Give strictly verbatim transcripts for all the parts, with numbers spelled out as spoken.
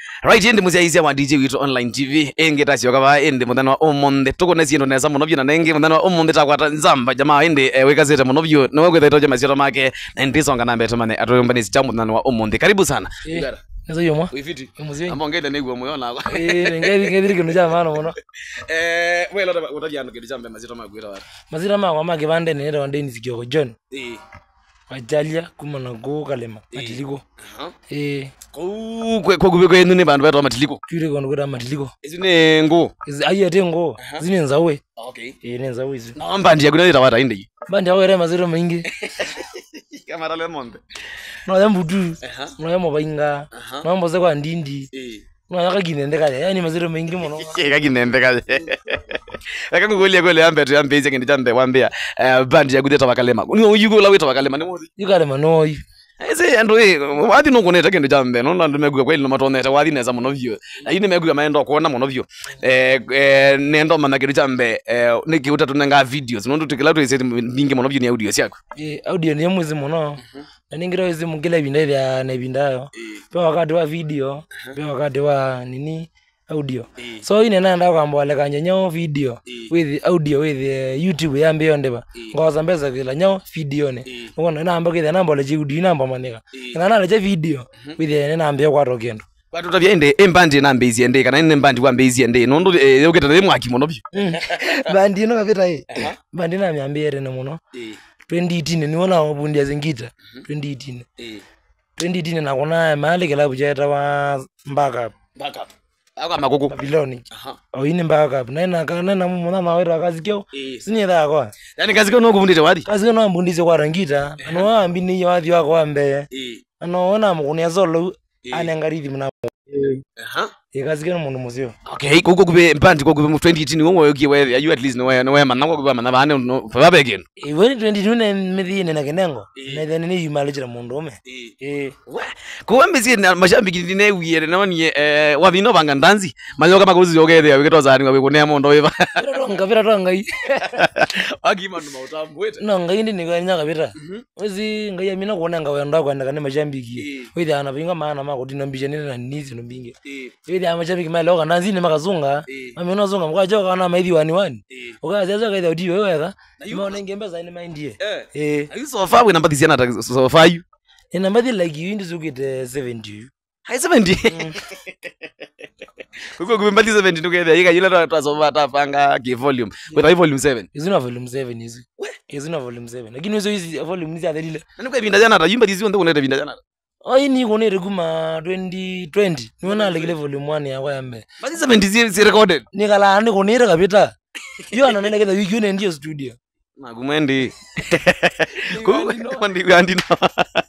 Right ende muziaizia wa D J witu online T V enge tasio kaba ende muthana wa omonde tukone siendo neza muno byo na nenge muthana wa omonde takwata nzamba jamaa ende e, wekazete muno byo no gwetha itoje masiro make na ndisonga nambe tumane atoyombani sijamu muthana wa omonde karibu sana igara Nezo yomwa. Wifiti. Muzi. Ambongede negwa moyo na. Eh, ngezi ngezi kino jama no mono. Eh, wewe lota utajana kidi jambe mazito magwira wala. Mazira ma kwa magibande ne ndo ndeni zikyo John. Eh. Wajalia kuma na go kalema. Matiliko. Aha. Eh. Ko kwe ko kubeko yenu ne bantu bato matiliko. Kure kono kuda matiliko. Izine ngo. Izi ayete ngo. Zine nzawe. Okay. Eh ne nzawe izi. Na mbandi yakunaleta wata inde. Bandi awere mazira maingi. Kamera le monde. No yambudu. No yamobainga. No mboze kwa ndindi. Eh. No yakaginende kale. Yani mazira maingi mono. Yakaginende kale. Akangugolia gole ambe to ambe izenge ndijambe wambia bandi yakudeta bakalema. Ni yugo lawita bakalema ni mozi. Yukalema no yu. Ese ando e wadi no koneta kende jambe no ndo meguga kweli no matoneta wadi neza muno vyo ayine meguga maendo kuona muno vyo eh eh nendo mana kende jambe eh nikiuta tunanga videos no tutikela tu ise bingi muno vyo ni audio yako eh audio ni muzi muno na ningira wezi mungila binda vya na bindayo pa wakati wa video pa wakati wa nini audio so ine nanda kwamba wale kanya nyo video with audio with uh, YouTube yambe yondeba ngoza mbeza kila nyo video ne ngona namba kitha namba le audio namba manika na nana le video with ne namba kwa rogendo watu tavyende embandi namba izi ende kana ine mbandi kwa mbezi ende nondo yoketa le mwaki muno byo bandi no kapita hii bandi na miambere ne muno twenty eighteen niona obundi azingita twenty eighteen twenty eighteen na kuna mahali kila bujeta wa mbaka backup Ako makoko Babiloni. Aha. Oh ine mbaka hapo. Nena kana na mwana na wera kazi kyo. Sinye da kwa. Yaani kazi kyo no kuvundite wadi. Kazi kyo no mbundise kwa rangita. Ano ambi ni wadi wako ambe. Eh. Ano ona mukuni azolo anengarithi mna. Aha. E kazi kyo mundu muzio. Okay, kuko kube mpandi kuko kube twenty eighteen wo yoki we you at least no we no we manako kube manaba ane no babe again. E when twenty eighteen ne medi ne na kenengo. Ne then ne yumalejira mundu ome. Eh. Kuwa mbisi na mashabiki ndine wiere na ni eh wabino banga ndanzi. Manyoka makuzi yogede wikitoza ani wabikone mondo weba. Ronga vira ronga yi. Agima ndo mautambu wete. No ngai ndi nikanya kabira. Wezi ngai amina kuona ngawe ndo kwa ndakane mashabiki. Wewe ana vinga maana mako dinombije nene na nizi no mbinge. Wewe ama mashabiki mali oka nanzi ne makazunga. Mami unazunga mkajo kana maidhi wani wani. Ukazaza kaida udiwe wewe. Mbona ngembeza ine mindie. Eh. Are you so far we number this yana so far you? In number like you into get seventy. Hai seventy. Kuko kubembali seventy together. Yika yila twasova tafanga ki volume. With high volume seven. Is not volume seven is. Is not volume seven. Lakini hizo hizi volume hizi adilile. Nani kwa binda jana tayimba hizi ndo kuneta binda jana. Oh ini kunere kuma twenty twenty. Niona like volume one ya kwa yambe. Basi seventy is recorded. Nikala ani kunere kabita. Yo ananena keda wiki une ndio studio. Na kumwendi. Kumwendi gandi no.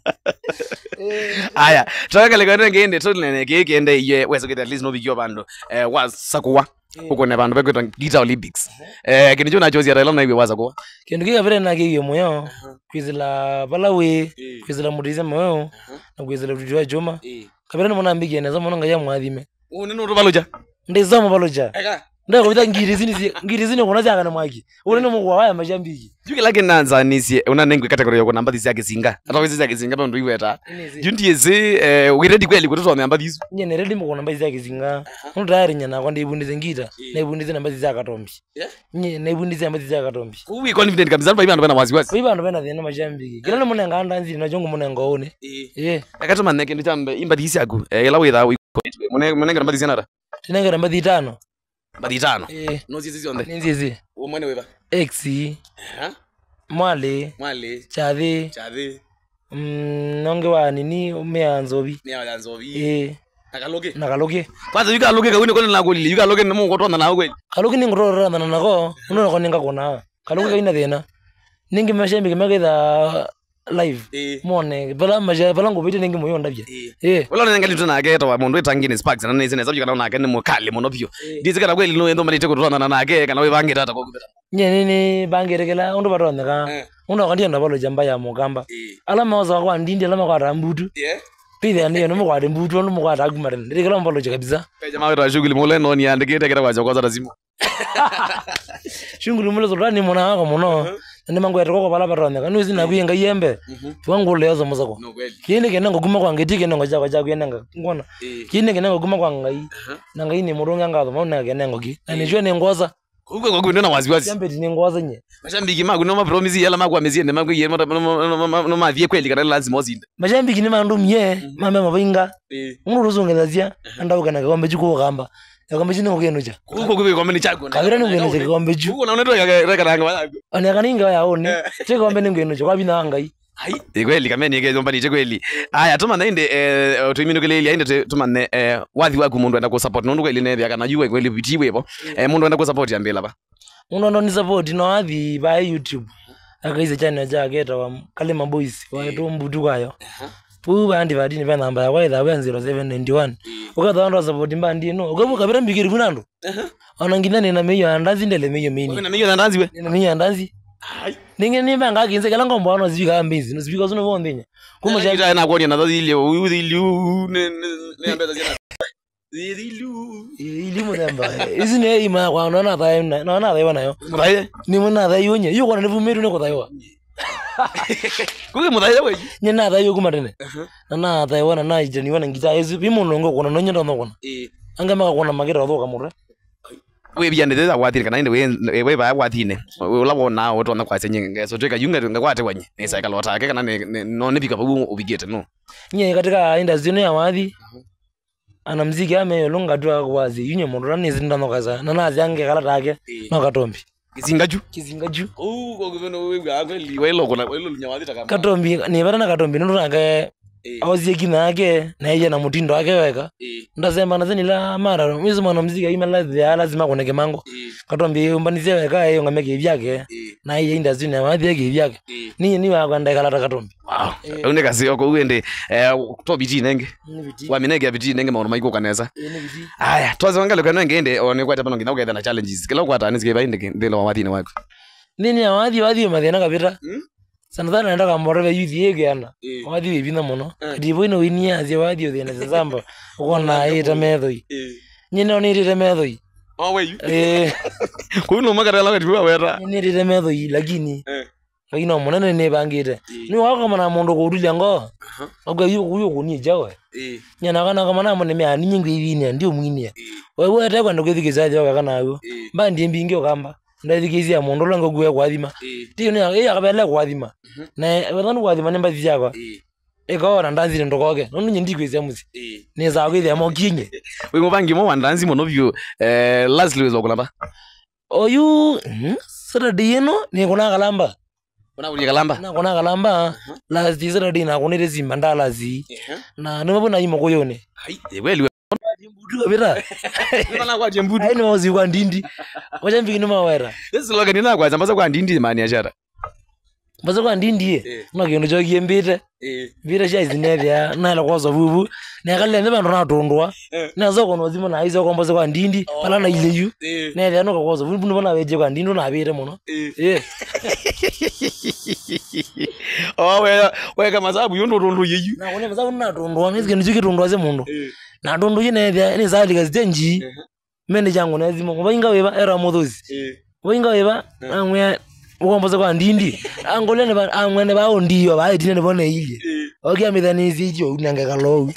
Aya, twaka lekana ngende tolene keke ende ye weso get at least no bigyo bando. Eh wasakuwa. Uko ne bando bekwetwa Guitar Olympics. Eh kinicho na chozi ya na iwe wasakuwa. Kindu kika vile na kike moyo. Kwizila balawe, kwizila mudize moyo, na kwizila tujua joma. Kabira ni mwana mbigi ene zama ngaya mwadhime. Uneno ndo baloja. Ndezama baloja. Eka. Ndio kwa ngiri zini ngiri zini kuna zaka na mwaki. Unene mugwa waya mashambiki. Juke lake nanza nisi una nengwe category yoko namba thisi yake singa. Ata kwezi yake singa ndo iweta. Junti yeze eh we ready kweli kutoto namba thisi. Nye ne ready mko namba thisi yake singa. Ndo tayari nyana kwa ndibundize ngita. Na ibundize namba thisi yake tombi. Nye na ibundize namba thisi yake tombi. Uwi confident kabisa ndo bana wazi wazi. Iba ndo bana thina mashambiki. Kila ni munenga anda nzi na jongo munenga one. Eh. Akati maneke ndo chambe imba thisi yako. Eh la witha we munenga munenga namba thisi nara. Tinenga namba thisi tano. Badi tano. Eh. No zizi zionde. Ninzizi. Umwene weba. X. Ha? Mwale. Mwale. Chave. Chave. Mm nonge wa nini umeanzobi. Ni alanzobi. Eh. Nakaloge. Nakaloge. Kwanza yuka loge kawini kone nakoli. Yuka loge nemo kotona na kweli. Kaloge ni ngorora na nako. Uno ko ninga kona. Kaloge kaina thena. Ningi mashembe kemeketha live. Mone bala maja bala ngobite ningi moyo ndabye. Eh. Wala nanga litu na geto wa mundu etangine sparks na neze neza kana na kane mukali muno byo. Dize kana kweli no endo manite kutona na nake kana we bangira ata kokubeta. Nye nini bangerekela undo batonda ka. Undo kandi ndo balo jamba ya mugamba. Alama oza kwa ndindi alama kwa rambutu. Eh. Pide ndiye no mukwa rambutu no mukwa tagumare. Ndikela mbalo kabisa. Pe jamaa wetu shughuli mule no ni andike tekera kwa jokoza razimu. Shungulu mule zodani mona wako muno. Nende mangu ya toko pala patonde kanu sina kuyenga yembe. Wangu lezo muzako. No kweli. Kine kene ngoguma kwa ngeti kene ngoja kwa jagu yenenga. Ngona. Kine kene ngoguma kwa ngai. Na ngai ni murunga ngado mauna kene ngogi. Na nijwe ni ngoza. Kuko kwa kuna waziwazi. Yembe ni ngoza nye. Mashambiki magu no ma promise yala magu ameziende magu yema no ma vie kweli kana lazima ozinde. Mashambiki ni mandu mye mame mabinga. Nguru ruzungezazia anda ukana kombe chuko gamba. Yakombe chino kugenuja. Kuko kuko kombe ni chako. Kabira ni kugenuja kombe chu. Kuko na uneto ya karanga wangu. Ani kaninga ya oni. Che kombe ni kugenuja kwa bina ngai. Hai, ni kweli kameni yake zomba ni kweli. Aya tuma inde eh tuimino kele inde tuma ne eh wathi waku mundu enda ku support nundu kweli ne yakana yuwe kweli bitiwe bo. Eh mundu enda ku support yambela ba. Mundu ndo ni support no wathi ba YouTube. Akaize channel jake ta Kalema Boys wa to mbutu kwayo. Pu bandi badini ba namba ya waitha one zero seven nine one. Ukatha ndo support mbandi no. Ukabu kabira mbikiri kunando. Ona ngina na meyo andazi ndele meyo mini. Na meyo andazi we. Na meyo andazi. Hai. Ninge nimba ngakinze kala ngombo ano zivika mbizi. Nozivika zino vondenya. Kuma jana na kuona na ile ile ne ne ambeza jana. Ilu ilu mnamba. Izine ima kwa naona thayo naona thayo nayo. Muthaye. Ni muna thayo nye. Yuko na nivumiru ne kuthayo. Kuke muthaye we. Nyena thayo kumatene. Na na thayo na na ijeni wana ngita ezu bimuno ngo kuna nonyo ndo ngona. Eh. Anga maka kuna magira thoka mure. We byane theza wathire kana inde we we ba wathine ula wona otona kwa senye so tweka yunga ngakwate wanye ne cycle lota ke kana no ne bika babu ubigete no nye katika industry no ya wathi ana mziki ame longa tu akwazi yunye mundu ne zinda no kaza na nazi ange kala take no katombi kizingaju kizingaju oh ko gveno we ga kweli we loko na we lo nyawathi taka katombi ni bana na katombi ndo nake awazie kina yake na yeye na mutindo wake weka ndasema na zeni la mara mwizo mwana muziki ima lazima lazima kuneke mango katombi umbanizie weka yeye ngameke vyake na yeye industry na wathi yake vyake ni ni wa kwenda kala katombi wow une kasi yoko uende eh to biti nenge wa minege biti nenge maono maiko kaneza haya twazongale kana ngende one kwata pano ngina kwenda na challenges kila kwata anizike bainde ndelo wathi ne wako nini wathi wathi mathina kapita sana sana naenda kamborebe youth yege ana wathi bibina muno ndibo ino winia azie wathi othena zamba ukona ita methoi nyine oni ita methoi oh we you eh kuno magara la katiwa wera nyine ita methoi lakini lakini omonene ne bangite ni wako mana mundu kudulia ngo ogwe yuko kuyo kuni jawe nyana kana kama na mone me ani nyingi ibini ndio mwinia wewe ate kwenda kwithikizaje waka kana ayo mbandi mbingi okamba ndathikizia mundu lango gwe kwathima ti ni eh akabele kwathima na wethanu kwathima ne mbathi yakwa ikaona ndanzire ndokoke nonu nyindi kwizia muzi ni za kwithia mo kinye we mubangi mo wandanzi mono byo eh lastly wezo kulamba oyu Saturday no ni kuna kalamba kuna uli kalamba na kuna kalamba last Saturday na kunire zimba ndalazi na nimabona yimo koyone hai kweli mbudu kabira nana kwa jembudu ai no zikwa ndindi wacha mbiki ni mawera ese loga nina kwa zambaza kwa ndindi mani achara baza kwa ndindi e no kino jo kiembite eh vira sha izinevya na la kwazo bubu na kale ne bantu na tondwa na zo kono zimo na izo komba kwa ndindi pala na ile yu na vya no kwazo bubu bona weje kwa ndindi na bire muno eh oh we we kama sababu yondo tondo yeyu na kone baza na tondwa mizike njuki tondwa ze mundo na tondo yine vya ni zali gazenji mene jangu na zimo kwa inga weba era modhozi kwa inga weba amwe ukomboza kwa ndindi angolene ba amwene ba ondiyo ba idine bone ile okay amidhanizi hiyo unanga kalo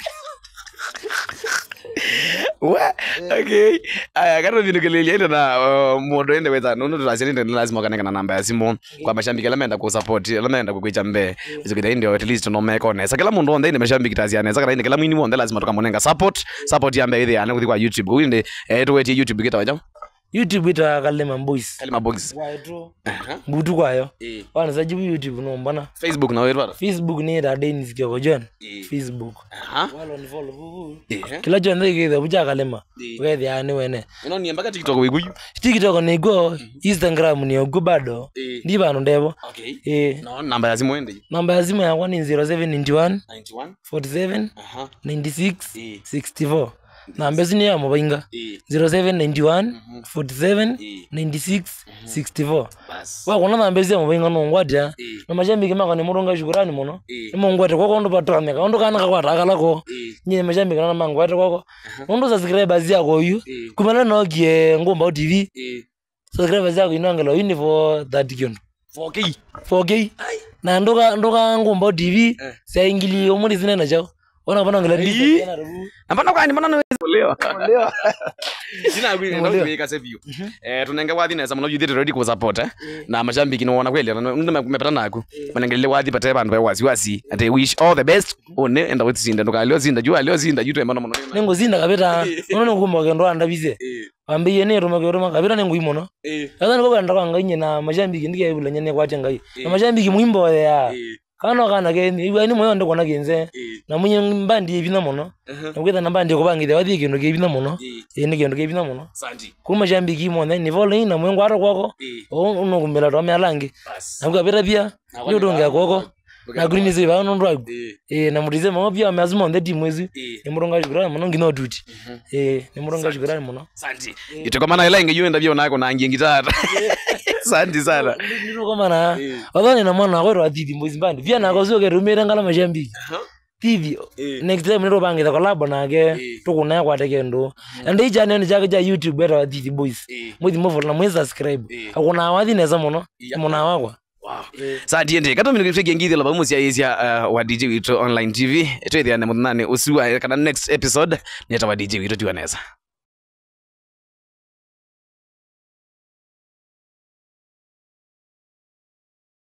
wa okay aya kana vino kelele ende na modo ende weta nono tulasiri ende lazima kana kana namba ya simu kwa mashambiki lamenda ku support lamenda ku kwicha mbe izokita ende at least no make on esa kila mundu onde ende mashambiki taziana esa kana ende kila mwini wonde lazima tukamonenga support support yambe ile yana kwa YouTube uinde eh tuweti YouTube kita waja YouTube ita Kalema Boys Kalema Boys waito butu kwayo wana sajibu YouTube no mbana Facebook na wewe Facebook ni ita Dennis Kioko John Facebook wala ni follow bubu kila John ndike buja Kalema wewe yani wene ino ni mpaka TikTok wiguyu TikTok ni go Instagram ni ogu bado ndi bano ndebo okay eh no namba ya simu ende namba ya simu yakwa ni zero seven nine one ninety-one forty-seven ninety-six sixty-four namba zini ya mobinga zero seven nine one forty-seven ninety-six sixty-four wa kuna namba zini ya mobinga no ngwadia na majambi kama kana muronga shukrani muno imo ngwate koko ndo patame ka ndo kana kakwata akalako nye majambi kana mangwate koko ndo subscribers yako yu kumana no gie ngomba T V subscribers yako inangelo uni for thirty kiondo four K four K na ndoka ndoka ngomba T V sia ingili omuri zinena chao ona bana ngala ndi ambana kwani mbona leo leo sina kwini ndo kuweka save you eh tunenge wathi neza muno you did ready ku support eh na mashambiki no ona kweli ndo mepata naku manengele wathi pate bantu ba wazi wazi and wish all the best one enda with zinda ndo leo zinda jua leo zinda juto embana muno nengo zinda kabeta unono ngumba ke ndo anda bize ambiye ne roma ke roma kabeta nengo imono kaza niko kanda kwanga nye na mashambiki ndike yibula nyane kwache ngai na mashambiki muimbo ya kana kana ke ni ni moyo ndo kona genze na munye mbandi ibina muno ngwetha na mbandi ko bangithe wathi kindu ke ibina muno eh ni kindu ke ibina muno santi kuma jambiki mo ni vole na mwengo aro kwako uno kumela to melangi nakuka beta pia yo donga kwako na green is ba no ndo eh na mutize mo pia amazimo on the team mwezi ni muronga jigura muno ngino duty eh ni muronga jigura muno santi itoko mana ila inge yenda byo nako na ngi ngitata santi sana ndiro kama na wadhani na mwana kwero atiti mwezi mbandi pia na kozo ke rumira ngala majambiki T V next time nero bangitha collab nake tukuna kwa tekendo and ija nene jake ja YouTube era atiti boys mwezi move na mwezi subscribe akuna wathi neza muno muno wakwa. Wow. Sa diende kato mimi ngifikia ngidi la bamusi ya izia uh, wa D J Wito Online T V eto ithia ne mutnane usiwa kana next episode neta wa D J Wito tuaneza.